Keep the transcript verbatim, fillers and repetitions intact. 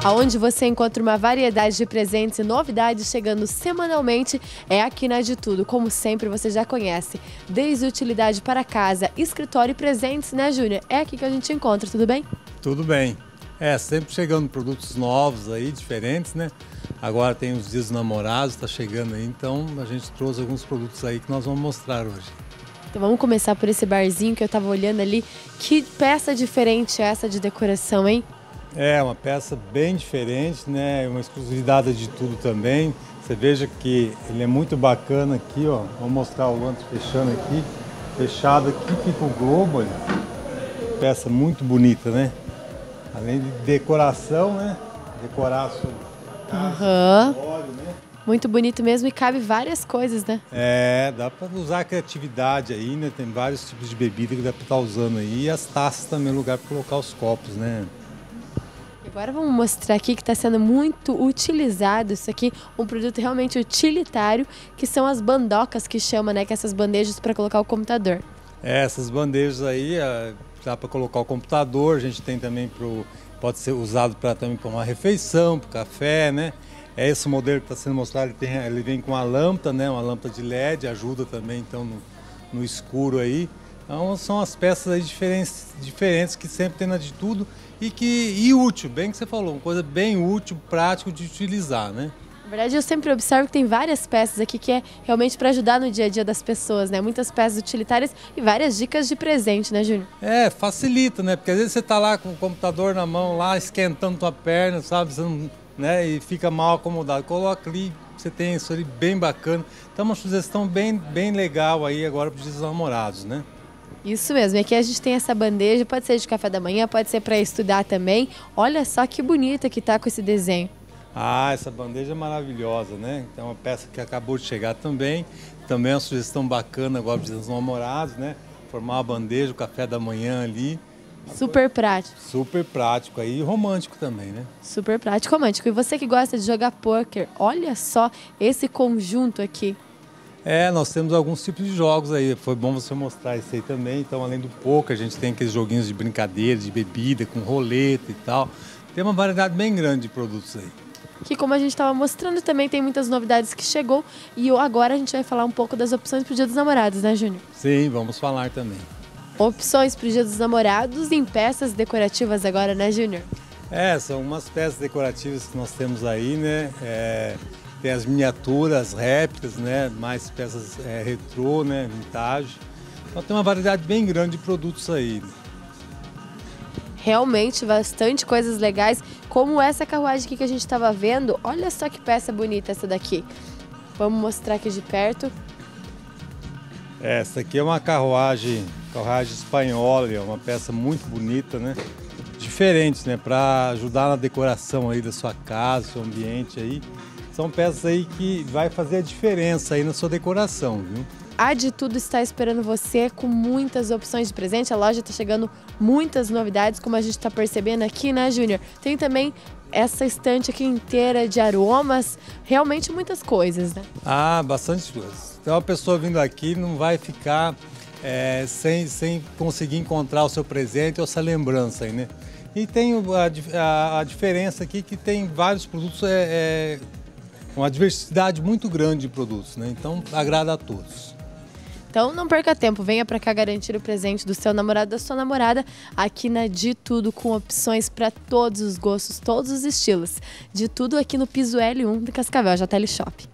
Onde você encontra uma variedade de presentes e novidades chegando semanalmente, é aqui na De Tudo. Como sempre, você já conhece, desde utilidade para casa, escritório e presentes, né, Júnior? É aqui que a gente encontra, tudo bem? Tudo bem. É, sempre chegando produtos novos aí, diferentes, né? Agora tem os dias dos namorados, tá chegando aí, então a gente trouxe alguns produtos aí que nós vamos mostrar hoje. Então vamos começar por esse barzinho que eu tava olhando ali. Que peça diferente é essa de decoração, hein? É, uma peça bem diferente, né? Uma exclusividade de tudo também. Você veja que ele é muito bacana aqui, ó. Vou mostrar o antes fechando aqui. Fechado aqui fica o globo, olha. Peça muito bonita, né? Além de decoração, né? Decorar a sua casa, Uhum. óleo, né? Muito bonito mesmo e cabe várias coisas, né? É, dá para usar a criatividade aí, né? Tem vários tipos de bebida que dá para estar usando aí. E as taças também, lugar para colocar os copos, né? Agora vamos mostrar aqui que está sendo muito utilizado isso aqui, um produto realmente utilitário, que são as bandocas que chama, né? Que é essas bandejas para colocar o computador. É, essas bandejas aí, dá para colocar o computador, a gente tem também pro, pode ser usado para também para uma refeição, para café, né? É esse modelo que está sendo mostrado, ele, tem, ele vem com uma lâmpada, né? Uma lâmpada de L E D, ajuda também então no, no escuro aí. Então são as peças aí diferentes, diferentes que sempre tem na De Tudo e que e útil, bem que você falou, uma coisa bem útil, prático de utilizar, né? Na verdade, eu sempre observo que tem várias peças aqui que é realmente para ajudar no dia a dia das pessoas, né? Muitas peças utilitárias e várias dicas de presente, né, Júnior? É, facilita, né? Porque às vezes você tá lá com o computador na mão, lá esquentando tua perna, sabe? Você não, né? E fica mal acomodado. Coloca ali, você tem isso ali bem bacana. Então, uma sugestão bem, bem legal aí agora para os dias dos namorados, né? Isso mesmo, e aqui a gente tem essa bandeja, pode ser de café da manhã, pode ser para estudar também. Olha só que bonita que tá com esse desenho. Ah, essa bandeja é maravilhosa, né? Então, é uma peça que acabou de chegar também. Também é uma sugestão bacana agora para os dias dos namorados, né? Formar uma bandeja, o café da manhã ali. Super prático. Super prático aí e romântico também, né? Super prático, romântico. E você que gosta de jogar pôquer, olha só esse conjunto aqui. É, nós temos alguns tipos de jogos aí, foi bom você mostrar isso aí também. Então, além do poker, a gente tem aqueles joguinhos de brincadeira, de bebida, com roleta e tal. Tem uma variedade bem grande de produtos aí. Que, como a gente estava mostrando, também tem muitas novidades que chegou. E agora a gente vai falar um pouco das opções para o Dia dos Namorados, né, Júnior? Sim, vamos falar também. Opções para o Dia dos Namorados em peças decorativas agora, né, Júnior? É, são umas peças decorativas que nós temos aí, né? É... Tem as miniaturas, réplicas, né? Mais peças é, retrô, né? Vintage. Então tem uma variedade bem grande de produtos aí. Realmente bastante coisas legais, como essa carruagem aqui que a gente estava vendo. Olha só que peça bonita essa daqui. Vamos mostrar aqui de perto. Essa aqui é uma carruagem, carruagem espanhola, é uma peça muito bonita, né? Diferente, né? Para ajudar na decoração aí da sua casa, do seu ambiente aí. São peças aí que vai fazer a diferença aí na sua decoração, viu? A De Tudo está esperando você com muitas opções de presente. A loja está chegando muitas novidades, como a gente está percebendo aqui, né, Júnior? Tem também essa estante aqui inteira de aromas, realmente muitas coisas, né? Ah, bastante coisas. Então a pessoa vindo aqui não vai ficar é, sem, sem conseguir encontrar o seu presente ou essa lembrança aí, né? E tem a, a, a diferença aqui que tem vários produtos, é, é, uma diversidade muito grande de produtos, né? Então agrada a todos. Então não perca tempo, venha para cá garantir o presente do seu namorado, da sua namorada, aqui na De Tudo, com opções para todos os gostos, todos os estilos. De Tudo aqui no piso L um do Cascavel, J L Shop.